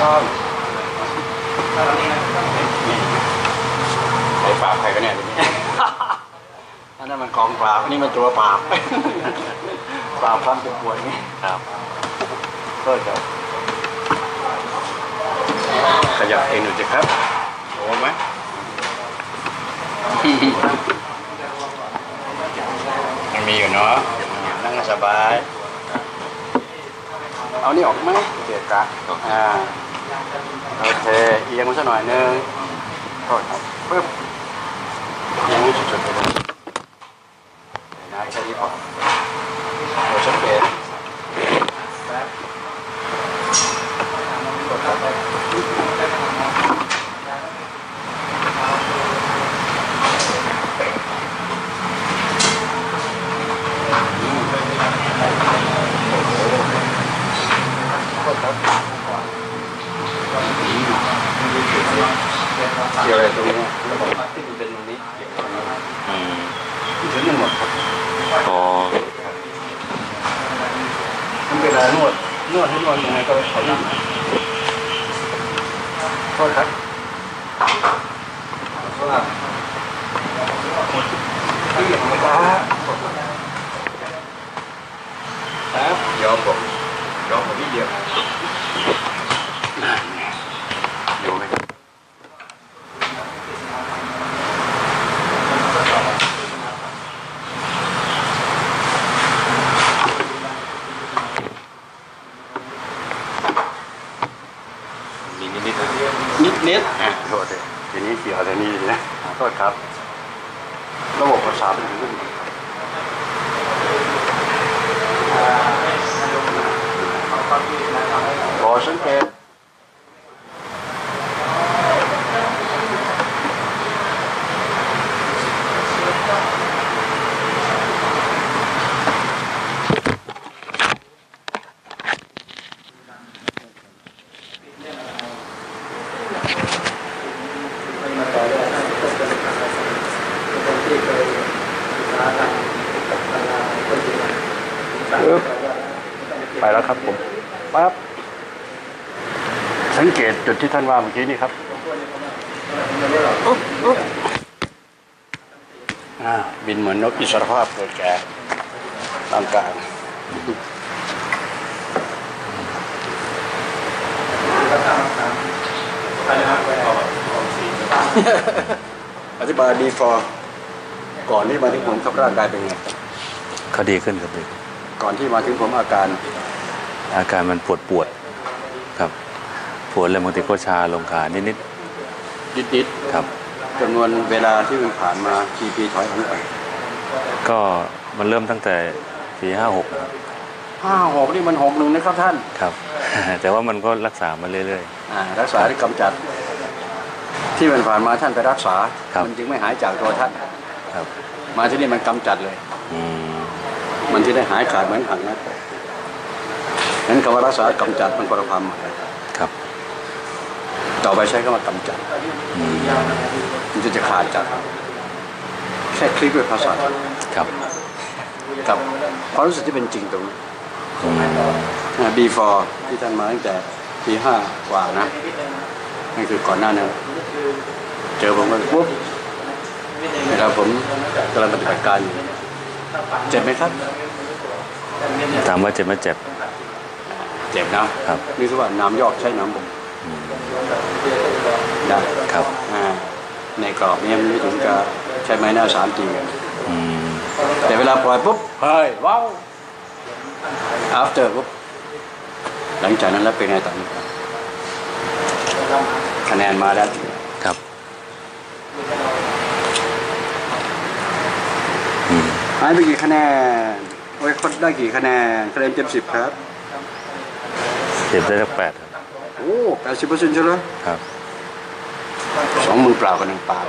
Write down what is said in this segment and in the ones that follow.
ต้องใครปราบใครกันเนี่ยทีนี้อันนั้นมันกองปราบอันนี้มันตัวปราบปราบความเจ็บปวดนี่ครับก็จะขยับเองหน่อยสิครับโอ้ไหมมันมีอยู่เนาะนั่งสบายเอานี่ออกไหมเกะกะโอเคเอียงมันสักหน่อยนึงโทษครับปึ๊บเอียงสุดๆไปเลยนะแค่นี้พอเราสังเกตเกี่ยวอะไรตรงนี้ระบบที่มันเป็นตรงนี้เกี่ยวกับตรงนี้ที่ถึงหมดครับอ๋อมันเป็นอะไรนวดให้นวดยังไงก็ขอนั่งโทษครับว่าที่ของฟ้าครับยอมผมนิดเดียวอยู่ไหมนิดโทษเลยทีนี้เกี่ยวอะไรนี่นะโทษครับระบบประสาทเป็นขึ้นขอสังเกตไปแล้วครับผมปั๊บสังเกตจุดที่ท่านว่าเมื่อกี้นี่ครับบินเหมือนนกอิสรภาพเกิดแก่ร่างกายอธิบาย before ก่อนที่มาถึงผมครับร่างกายเป็นไงเขาดีขึ้นครับก่อนที่มาถึงผมอาการมันปวดครับปวดแล้วบางทีก็ชาลงขานิดครับจำนวนเวลาที่มันผ่านมากี่ปีถอยหลังไปก็มันเริ่มตั้งแต่ปี56ครับ 56นี่มัน61นะครับท่านครับ แต่ว่ามันก็รักษามาเรื่อยๆรักษาที่กำจัดที่มันผ่านมาท่านไปรักษามันจึงไม่หายจากตัวท่านครับมาที่นี่มันกำจัดเลยมันที่ได้หายขาดเหมือนหักนะนั้นคำว่ารักษากำจัดมันก็ระพำครับต่อไปใช้คำว่ากำจัดมันจะขาดจากแค่คลิกด้วยภาษาครับกับความรู้สึกที่เป็นจริงตรงนี้before ที่ท่านมาตั้งแต่ปี5กว่านะนั่นคือก่อนหน้านั้นเจอผมก็ปุ๊บเวลาผมกำลังปฏิบัติการเจ็บไหมครับถามว่าเจ็บไหมเจ็บนะครับนี่คือว่าน้ำยอกใช้น้ำบ่มได้ครับในกรอบนี้ไม่ถึงกับใช้ไม้หน้า3 ตีแต่เวลาปล่อยปุ๊บเฮ้ยว้าว after ปุ๊บหลังจากนั้นแล้วเป็นไงต่อคะแนนมาแล้วครับให้ไปกี่คะแนนโอ้ยคนได้กี่คะแนนคะแนนเต็ม10ครับได้สัก8ครับโอ้80%ใช่ไหมครับ 2 มือเปล่ากับ1 ปาก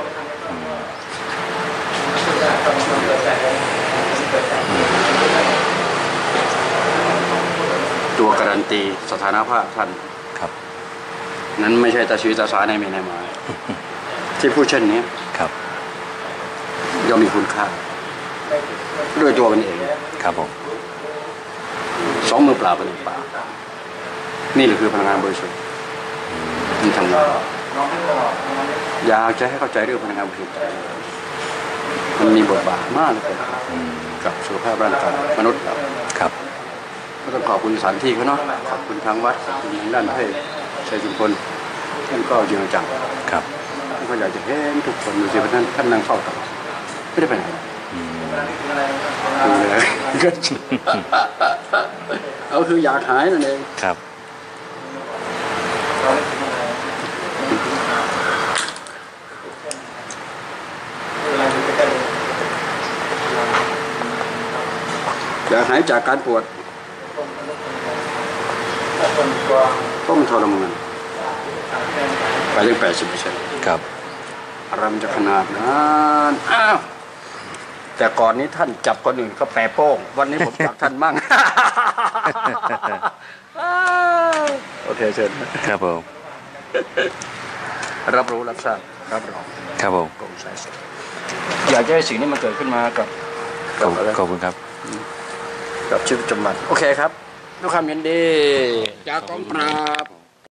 ตัวการันตีสถานะภาพท่านครับนั้นไม่ใช่ตาชีวิตตาสาในมีในหมายที่พูดเช่นนี้ครับย่อมมีคุณค่าด้วยตัวมันเองครับผม 2 มือเปล่ากับ1 ปากนี่แหละคือพลังงานบริสุทธิ์ที่ทำงานอยากจะให้เข้าใจเรื่องพลังงานบริสุทธิ์ใจมันมีบทบาทมากเลยกับสุขภาพร่างกายมนุษย์เราครับก็ต้องขอบคุณสถานที่เขาเนาะขอบคุณทางวัดขอบคุณทางด้านให้ชัยชุมพลท่านก็จริงจังครับท่านก็อยากจะเห็นทุกคนดูสิว่าท่านนั่งเฝ้าตลอดไม่ได้ไปไหนดูเลยก็เอาคืออยากหายนั่นเองครับอยากหายจากการปวดต้องทรมานไปถึง80% ครับอะไรมันจะขนาดนั้นอ้าวแต่ก่อนนี้ท่านจับคนอื่นเขาแปรโป้งวันนี้ผมจับท่านมั่ง โอเคเชิญครับผมรับรู้รับทราบรับรองครับผมโปร่งใสสุดอยากจะให้สิ่งนี้มันเกิดขึ้นมากับขอบคุณครับกับชีวิตประจำวันโอเคครับด้วยความยินดีจากกองปราบ